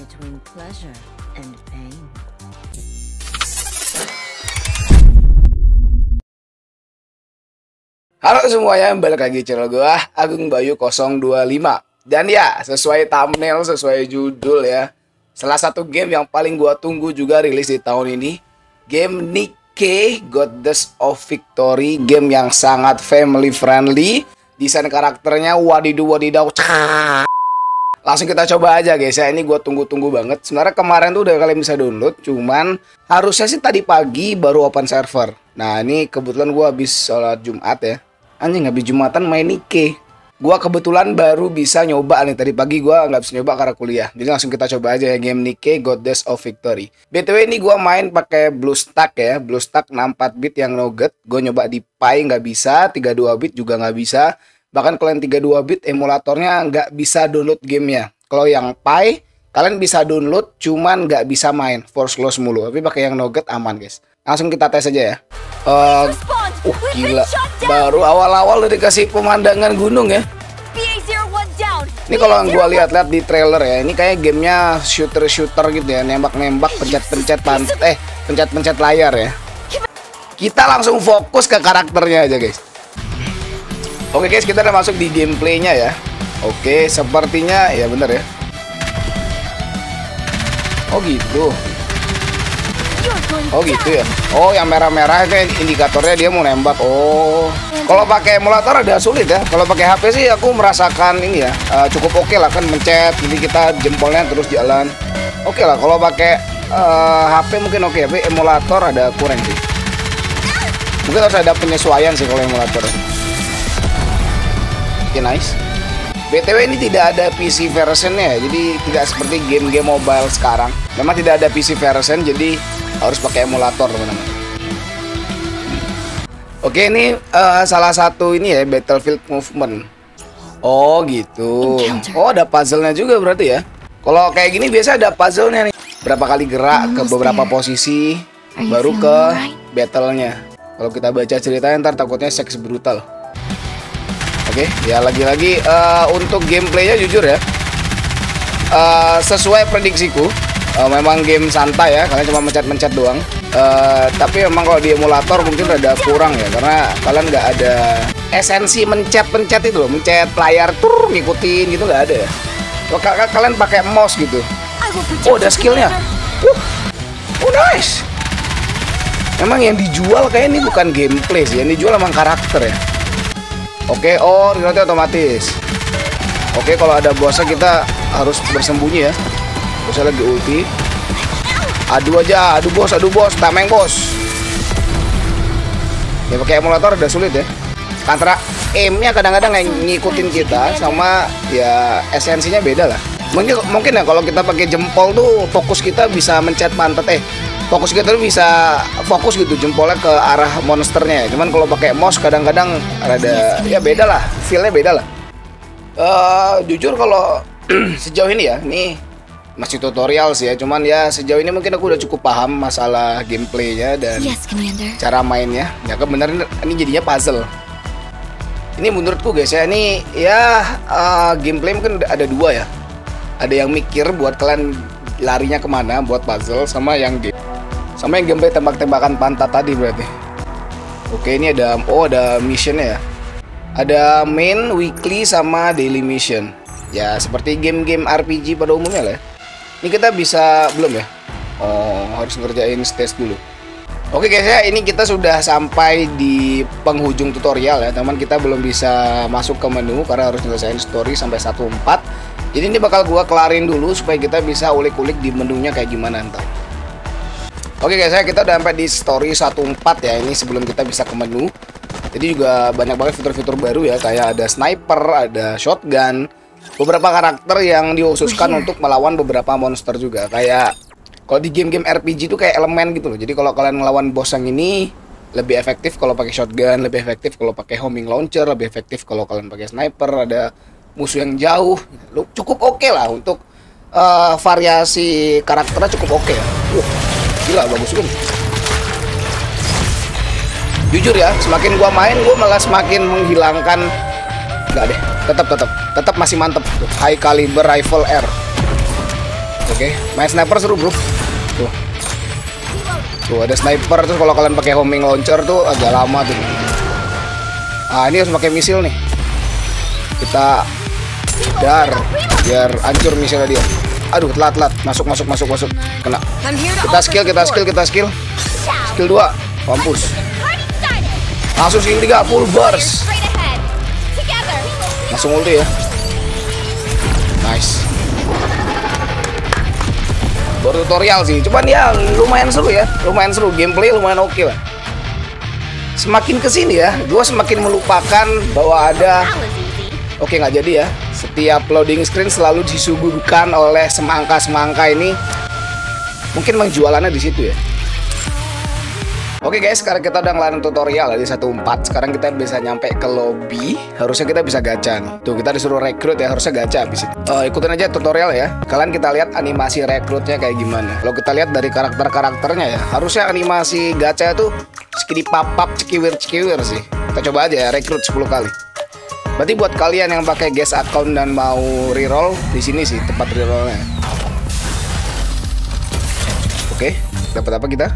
between pleasure and pain. Halo semuanya, balik lagi channel gua Agung Bayu 025. Dan ya, sesuai thumbnail, sesuai judul ya, salah satu game yang paling gua tunggu juga rilis di tahun ini, game Nikke Goddess of Victory. Game yang sangat family friendly, desain karakternya wadidaw. Langsung kita coba aja guys ya, ini gua tunggu-tunggu banget. Sebenarnya kemarin tuh udah kalian bisa download, cuman harusnya sih tadi pagi baru open server. Nah ini kebetulan gua habis sholat Jumat ya. Anjing, habis Jumatan main Nikke. Gua kebetulan baru bisa nyoba nih, tadi pagi gua nggak bisa nyoba karena kuliah. Jadi langsung kita coba aja ya game Nikke Goddess of Victory. BTW ini gua main pakai BlueStack ya, BlueStack 64 bit yang nugget. Gua nyoba di Pi nggak bisa, 32 bit juga nggak bisa. Bahkan kalian 32 bit emulatornya nggak bisa download gamenya. Kalau yang Pi kalian bisa download, cuman nggak bisa main, force close mulu. Tapi pakai yang nugget aman guys. Langsung kita tes aja ya. Gila, baru awal-awal udah dikasih pemandangan gunung ya. Ini kalau yang gue lihat-lihat di trailer ya, ini kayak gamenya shooter gitu ya, nembak-nembak, pencet-pencet layar ya. Kita langsung fokus ke karakternya aja guys. Oke guys, kita udah masuk di gameplaynya ya. Oke, sepertinya ya bener ya. Oh gitu. Oh gitu ya. Oh yang merah-merah itu indikatornya dia mau nembak. Oh. Kalau pakai emulator ada sulit ya. Kalau pakai HP sih aku merasakan ini ya, cukup oke lah kan, mencet jadi kita jempolnya terus jalan. Oke lah kalau pakai HP mungkin oke, tapi emulator ada kurang sih. Mungkin harus ada penyesuaian sih kalau emulator. Oke, nice. BTW ini tidak ada PC versionnya, jadi tidak seperti game-game mobile sekarang. Memang tidak ada PC version, jadi harus pakai emulator teman-teman. Oke, ini salah satu ini ya, battlefield movement. Oh gitu. Oh ada puzzle-nya juga berarti ya. Kalau kayak gini biasa ada puzzle-nya nih. Berapa kali gerak ke beberapa posisi, baru ke battle-nya. Kalau kita baca ceritanya ntar takutnya seks brutal. Oke, ya lagi-lagi untuk gameplaynya jujur ya, sesuai prediksiku, memang game santai ya, kalian cuma mencet-mencet doang. Tapi memang kalau di emulator mungkin rada kurang ya, karena kalian nggak ada esensi mencet-pencet itu loh, mencet layar tur ngikutin gitu nggak ada ya. Kalian pakai mouse gitu. Oh ada skillnya. Oh nice. Memang yang dijual kayak ini bukan gameplay sih, yang dijual memang karakter ya. Oke, oh reloadnya otomatis. Oke, kalau ada bosnya kita harus bersembunyi ya. Bosnya lagi ulti. Adu aja, adu bos, tameng bos. Ya pakai emulator udah sulit ya. Antara aimnya kadang-kadang ngikutin kita sama ya esensinya beda lah. Mungkin ya kalau kita pakai jempol tuh fokus kita bisa mencet pantat fokus kita tuh bisa fokus gitu jempolnya ke arah monsternya. Cuman kalau pakai mouse kadang-kadang rada ya beda lah, feelnya beda lah. Jujur kalau sejauh ini ya, ini masih tutorial sih ya. Cuman ya sejauh ini mungkin aku udah cukup paham masalah gameplaynya dan cara mainnya. Ya kebenaran ini jadinya puzzle. Ini menurutku guys ya, ini ya gameplay mungkin ada dua ya. Ada yang mikir buat kalian larinya kemana buat puzzle, sama yang gameplay tembak-tembakan pantat tadi berarti. Oke, ini ada missionnya ya. Ada main, weekly, sama daily mission. Ya seperti game-game RPG pada umumnya lah ya. Ini kita bisa belum ya? Oh harus ngerjain stage dulu. Oke guys ya, ini kita sudah sampai di penghujung tutorial ya teman. Kita belum bisa masuk ke menu karena harus nyelesain story sampai 1.4. Jadi ini bakal gua kelarin dulu supaya kita bisa ulik-ulik di menunya kayak gimana ntar. Oke guys ya, kita udah sampai di story 1.4 ya. Ini sebelum kita bisa ke menu. Jadi juga banyak banget fitur-fitur baru ya, kayak ada sniper, ada shotgun, beberapa karakter yang dikhususkan untuk melawan beberapa monster juga. Kayak kalau di game-game RPG itu kayak elemen gitu loh. Jadi kalau kalian ngelawan bos yang ini lebih efektif kalau pakai shotgun, lebih efektif kalau pakai homing launcher, lebih efektif kalau kalian pakai sniper, ada musuh yang jauh. Cukup oke lah untuk variasi karakternya cukup oke ya. Gila bagus juga nih. Jujur ya, semakin gua main gua malah semakin menghilangkan. Enggak deh, tetap masih mantep tuh. High caliber rifle R. Oke, main sniper seru bro. Tuh. Tuh ada sniper, terus kalau kalian pakai homing launcher tuh agak lama tuh. Ah, ini harus pakai misil nih. Kita dar biar hancur misilnya dia. Aduh, telat. Masuk. Kena. Kita skill. Skill 2. Mampus. Langsung skill 3 full burst. Langsung ulti ya. Nice. Baru tutorial sih, cuman ya lumayan seru ya, gameplay lumayan oke lah. Semakin kesini ya, gue semakin melupakan bahwa ada, oke nggak jadi ya. Setiap loading screen selalu disuguhkan oleh semangka ini, mungkin menjualannya di situ ya. Oke guys, sekarang kita udah ngelarin tutorial di 1.4. Sekarang kita bisa nyampe ke lobby. Harusnya kita bisa gacha nih. Tuh kita disuruh rekrut ya, harusnya gacha abis itu. Ikutin aja tutorial ya. Kalian kita lihat animasi rekrutnya kayak gimana. Kalau kita lihat dari karakternya ya, harusnya animasi gacha itu skidi papap cekiwir sih. Kita coba aja ya, rekrut 10 kali. Berarti buat kalian yang pakai guest account dan mau reroll, di sini sih tempat rerollnya. Oke, dapat apa kita?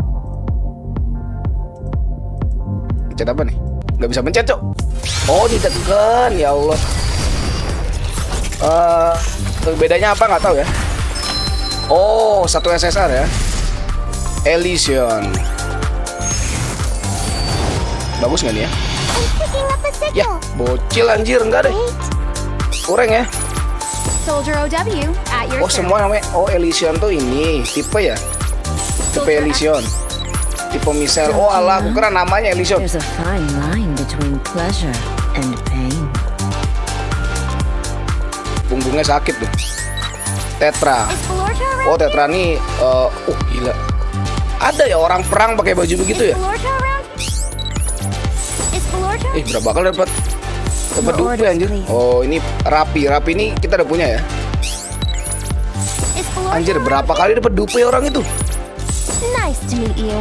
Pencet apa nih? Nggak bisa pencet, Cok. Oh, ditekan. Ya Allah. Bedanya apa nggak tahu ya. Oh, satu SSR ya. Elysion. Bagus nggak nih ya? Ya, bocil anjir, enggak deh. Kurang ya. Oh, semua namanya. Oh, Elysion tuh ini tipe ya. Tipe Elysion. Tipe misal. Oh alah, aku kira namanya Elysion. There's a fine line between pleasure and pain. Punggungnya sakit tuh. Tetra. Oh, Tetra nih gila. Ada ya orang perang pakai baju begitu ya? Berapa kali dapat dupe anjir. Oh, ini Rapi ini kita udah punya ya. Anjir, berapa kali dapat dupe orang itu? Nice to meet you.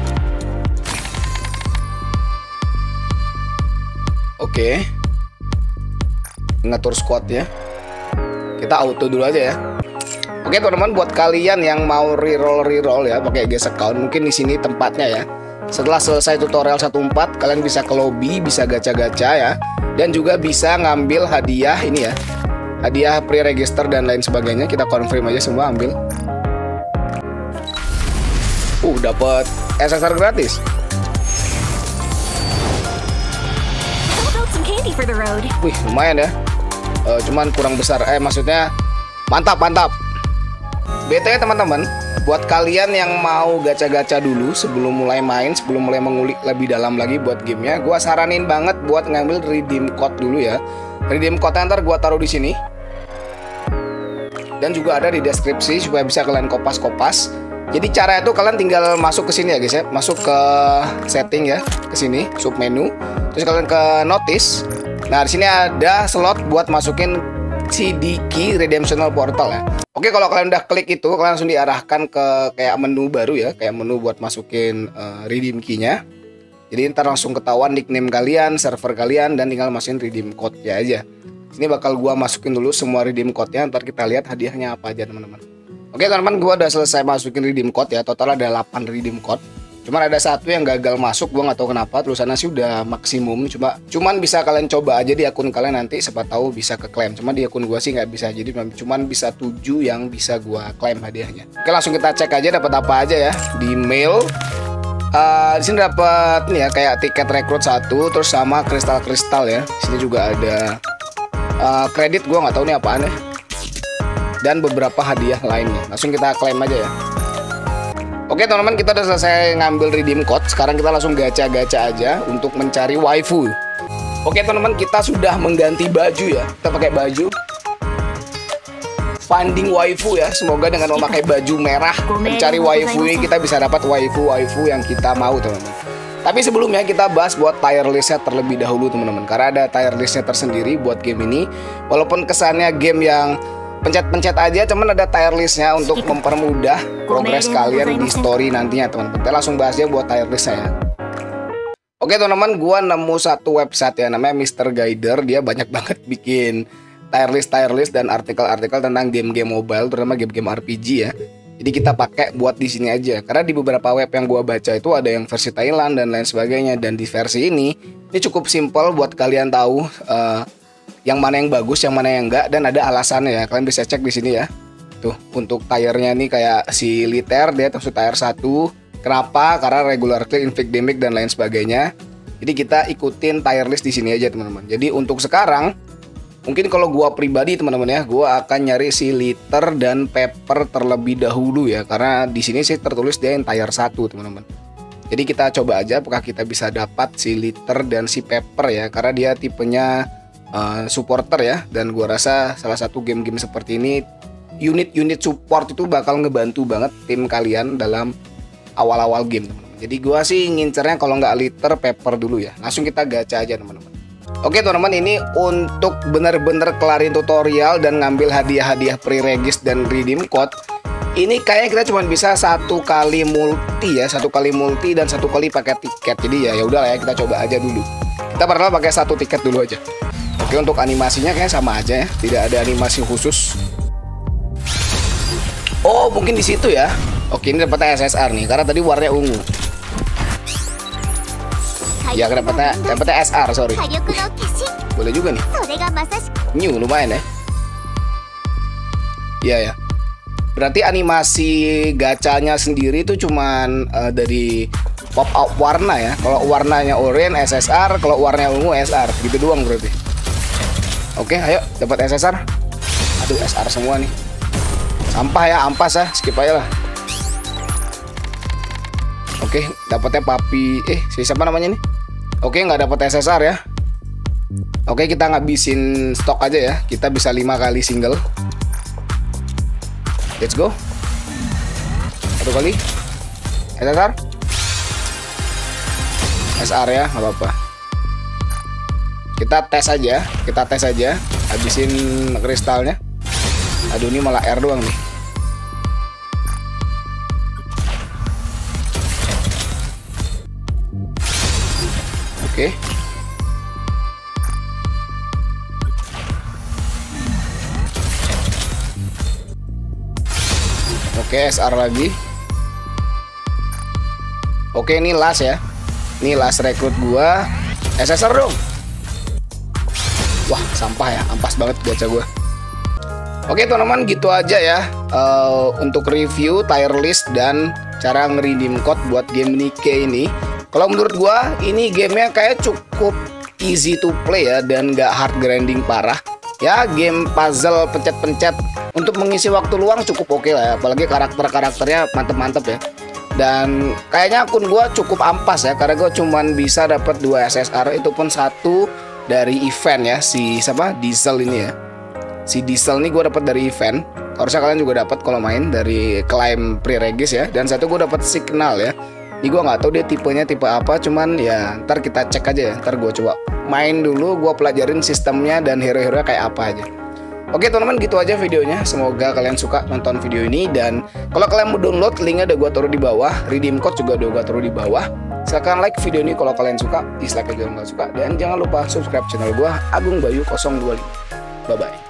Oke. Ngatur squad ya. Kita auto dulu aja ya. Oke teman-teman, buat kalian yang mau reroll ya pakai guest account, mungkin di sini tempatnya ya. Setelah selesai tutorial 1.4, kalian bisa ke lobby, bisa gacha-gacha ya, dan juga bisa ngambil hadiah ini ya. Hadiah pre-register dan lain sebagainya. Kita confirm aja semua, ambil. Dapat SSR gratis. Wih, lumayan ya. Cuman kurang besar. Maksudnya mantap. BTW teman-teman, buat kalian yang mau gacha-gacha dulu sebelum mulai main, sebelum mulai mengulik lebih dalam lagi buat gamenya, gua saranin banget buat ngambil redeem code dulu ya. Redeem code ntar gua taruh di sini. Dan juga ada di deskripsi supaya bisa kalian kopas-kopas. Jadi cara itu kalian tinggal masuk ke sini ya guys ya, masuk ke setting ya, ke sini sub menu, terus kalian ke notice. Nah di sini ada slot buat masukin CD key redemptional portal ya. Oke, kalau kalian udah klik itu, kalian langsung diarahkan ke kayak menu baru ya, kayak menu buat masukin redeem key-nya. Jadi ntar langsung ketahuan nickname kalian, server kalian, dan tinggal masukin redeem code-nya aja. Sini bakal gua masukin dulu semua redeem code-nya, ntar kita lihat hadiahnya apa aja teman-teman. Oke teman-teman, gue udah selesai masukin redeem code ya. Total ada 8 redeem code. Cuman ada satu yang gagal masuk, gue nggak tahu kenapa. Tulisannya sih udah maksimum. Cuman bisa kalian coba aja di akun kalian nanti. Siapa tahu bisa ke claim. Cuma di akun gue sih nggak bisa. Jadi cuman bisa 7 yang bisa gue claim hadiahnya. Oke, langsung kita cek aja dapat apa aja ya. Di mail. Di sini dapat nih ya kayak tiket rekrut 1, terus sama kristal ya. Di sini juga ada kredit, gue nggak tahu nih apaan ya. Dan beberapa hadiah lainnya. Langsung kita klaim aja ya. Oke teman-teman, kita udah selesai ngambil redeem code. Sekarang kita langsung gacha-gacha aja untuk mencari waifu. Oke teman-teman, kita sudah mengganti baju ya. Kita pakai baju finding waifu ya. Semoga dengan memakai baju merah mencari waifu ini kita bisa dapat waifu yang kita mau teman-teman. Tapi sebelumnya kita bahas buat tier listnya terlebih dahulu teman-teman. Karena ada tier listnya tersendiri buat game ini. Walaupun kesannya game yang pencet-pencet aja, cuman ada tier listnya untuk mempermudah progres kalian di story nantinya teman-teman. Kita langsung bahas aja buat tier listnya ya. Oke teman-teman, gua nemu satu website ya, namanya Mr. Guider. Dia banyak banget bikin tier list dan artikel-artikel tentang game-game mobile, terutama game-game RPG ya. Jadi kita pakai buat di sini aja. Karena di beberapa web yang gua baca itu ada yang versi Thailand dan lain sebagainya, dan di versi ini cukup simpel buat kalian tahu yang mana yang bagus, yang mana yang enggak, dan ada alasannya ya. Kalian bisa cek di sini ya. Tuh, untuk tire-nya nih kayak si liter dia termasuk tier 1. Kenapa? Karena regular clear, inflict damage dan lain sebagainya. Jadi kita ikutin tier list di sini aja teman-teman. Jadi untuk sekarang mungkin kalau gua pribadi teman-teman ya, gua akan nyari si liter dan pepper terlebih dahulu ya, karena di sini sih tertulis dia yang tier 1 teman-teman. Jadi kita coba aja apakah kita bisa dapat si liter dan si pepper ya, karena dia tipenya supporter ya, dan gua rasa salah satu game-game seperti ini unit-unit support itu bakal ngebantu banget tim kalian dalam awal-awal game teman-teman. Jadi gua sih ngincernya kalau nggak liter pepper dulu ya. Langsung kita gacha aja teman-teman. Oke teman-teman, ini untuk bener-bener kelarin tutorial dan ngambil hadiah-hadiah pre-regis dan redeem code. Ini kayaknya kita cuma bisa 1 kali multi ya, 1 kali multi dan 1 kali pakai tiket. Jadi ya udah lah ya, kita coba aja dulu. Kita pertama pakai 1 tiket dulu aja. Oke, untuk animasinya kayaknya sama aja ya, tidak ada animasi khusus. Oh, mungkin di situ ya. Oke, ini dapatnya SSR nih, karena tadi warnanya ungu. Ya, dapatnya SR, sorry. Boleh juga nih. New, lumayan ya. Iya ya. Berarti animasi gacanya sendiri itu cuman dari pop out warna ya. Kalau warnanya oranye SSR, kalau warnanya ungu SR. Gitu doang berarti. Oke, ayo dapat SSR. Aduh, SR semua nih. Sampah ya, ampas ya, skip aja lah. Oke, dapatnya papi. Siapa namanya nih? Oke, nggak dapat SSR ya. Oke, kita ngabisin stok aja ya. Kita bisa 5 kali single. Let's go. 1 kali SSR. SR ya, nggak apa-apa. Kita tes aja. Habisin kristalnya. Aduh, ini malah R doang nih. Oke. Oke, SR lagi. Oke, ini last ya. Ini last rekrut gua. SSR dong. Wah, sampah ya. Ampas banget gacha gua. Oke teman-teman, gitu aja ya untuk review tier list dan cara nge-redeem code buat game Nikke ini. Kalau menurut gua ini gamenya kayak cukup easy to play ya, dan gak hard grinding parah. Ya, game puzzle pencet-pencet untuk mengisi waktu luang cukup oke lah ya. Apalagi karakternya mantep-mantep ya. Dan kayaknya akun gua cukup ampas ya, karena gua cuman bisa dapat 2 SSR, itu pun 1 dari event ya, si siapa? Diesel ini ya. Si Diesel nih gue dapat dari event. Harusnya kalian juga dapat kalau main dari claim pre-regis ya. Dan 1 gue dapat signal ya. Ini gue nggak tahu dia tipenya tipe apa, cuman ya ntar kita cek aja ya. Ntar gue coba main dulu, gue pelajarin sistemnya dan hero-hero kayak apa aja. Oke teman-teman, gitu aja videonya. Semoga kalian suka nonton video ini, dan kalau kalian mau download, linknya udah gue taruh di bawah. Redeem code juga udah gue taruh di bawah. Silahkan like video ini kalau kalian suka, dislike kalau nggak suka, dan jangan lupa subscribe channel gue, Agung Bayu 025. Bye bye.